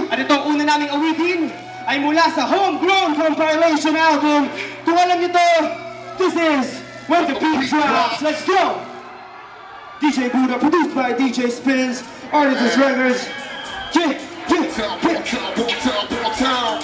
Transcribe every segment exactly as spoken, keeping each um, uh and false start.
At itong una naming awitin ay mula sa Homegrown Compilation album. Kung alam niyo to, this is When the Beat Drops. Let's go! D J Buddha, produced by D J Spins, Artifice Records. Yeah, yeah, yeah.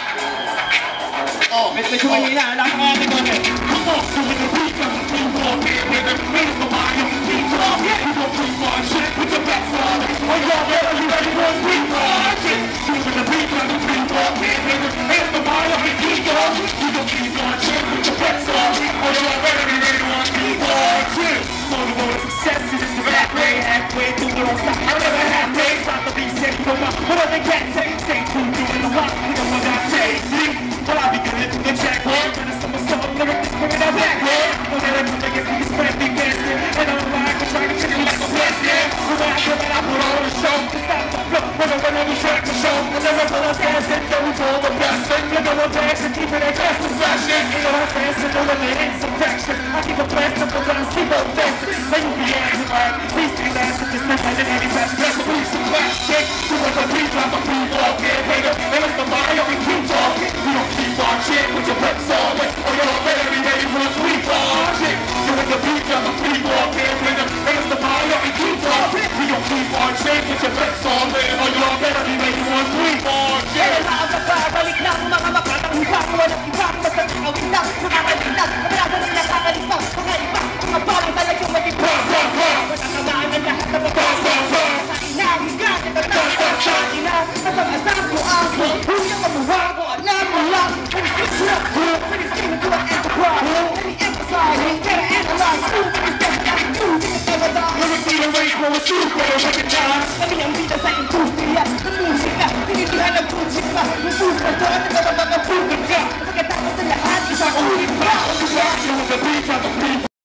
Oh, medyo medyo mahina. Nakakayate ko ulit. Come on, so with the beat drop, the beat drop, with the raise the volume, beat drop, yeah. We gon' bring one shit with the best on it. Oh, y'all better be ready for a beat drop, shit. So with the beat drop, the beat drop, with the raise the volume, beat drop. We gon' bring one shit with the best on it. Oh, y'all better be ready for a beat drop, shit. So the road of success is the rap way, halfway through the stop. I never have days, not to be sick from my, whatever they can't say, stay tuned, doing the rock, you know what I say, well, I be good at the track, boy. When it's summer, summer, lyrics, bring it out back, boy. When they're in the niggas, niggas spread big basket. And I'm like, I'm trying to check it like a basket. When I feel that I put on the show, it's not the flow. When I run on the track to show, I never put on gas and go to all the best. Look at my bags and keep it at best and flashing. You know, I'm fast and know that it ain't some fraction. I keep a blast up when I see both faces. When you be acting like, these three last with this night and any fast press, the police and plastic. Do what the beat drop, the beat walk, yeah, hater. And it's the Mario, we keep talking. We don't keep on shit with your reps on it. Oh, y'all better be ready for a sweet on shit. So with the beat drop, the beat walk, yeah, hater. And it's the Mario, we keep talking. We don't keep on shit with your reps on it. Oh, y'all better be ready for a sweet on shit. Kaya na ang nakabalik lang, mga makatang hibang. Walang ibang, basta nakawin lang. Nakakalik lang, marasa na nakakalik lang. Mga iba, mga bawang talagang matipang. Matatamaan ang lahat na matapang. Kain na, higa, natatapang. Kain na, asang-asang ko ako. Huwag mamuha ko, alam mo lang. When it's good enough, when it's getting to an enterprise. Let me emphasize, gotta analyze. Who is best at it, who is never die. Let me see the race for a super recognize. Kami ang bida sa industriya ng musika. Tinitihan ng musika. Ng super to, at nagkababa ng super ka. Pagkatapos ng lahat, isang ulit pa. With the beat drop, the beat